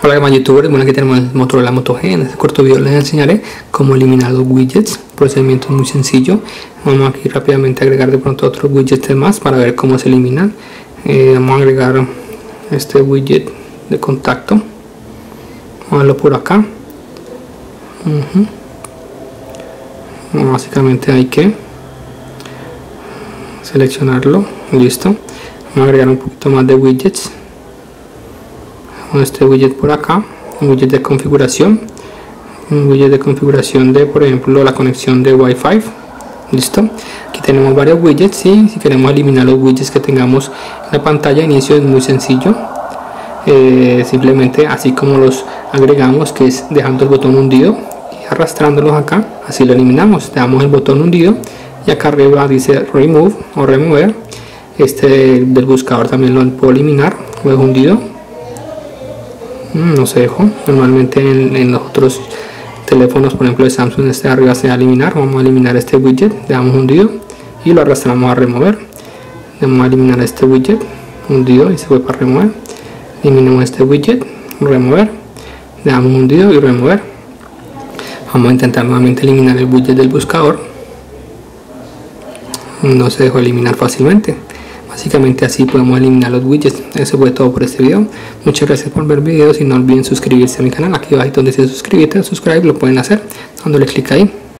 Hola demás youtubers, bueno, aquí tenemos el Motorola Moto G. En este corto video les enseñaré cómo eliminar los widgets. El procedimiento es muy sencillo. Vamos aquí rápidamente a agregar de pronto otros widgets más para ver cómo se eliminan. Vamos a agregar este widget de contacto. Vamos a verlo por acá. Bueno, básicamente hay que seleccionarlo. Listo. Vamos a agregar un poquito más de widgets. Este widget por acá, un widget de configuración, de por ejemplo la conexión de Wi-Fi. Listo, aquí tenemos varios widgets y si queremos eliminar los widgets que tengamos en la pantalla de inicio es muy sencillo. Simplemente así como los agregamos, que es dejando el botón hundido y arrastrándolos acá, así lo eliminamos. Damos el botón hundido y acá arriba dice remove o remover. Este del buscador también lo puedo eliminar, lo dejo hundido. No se dejó. Normalmente en los otros teléfonos, por ejemplo de Samsung, este de arriba se va a eliminar. Vamos a eliminar este widget, le damos hundido y lo arrastramos a remover. Vamos a eliminar este widget hundido y se fue para remover. Eliminamos este widget, remover, le damos hundido y remover. Vamos a intentar nuevamente eliminar el widget del buscador. No se dejó eliminar fácilmente. Básicamente así podemos eliminar los widgets. Eso fue todo por este video. Muchas gracias por ver el video. Y no olviden suscribirse a mi canal. Aquí abajo donde dice suscríbete o subscribe, lo pueden hacer dándole clic ahí.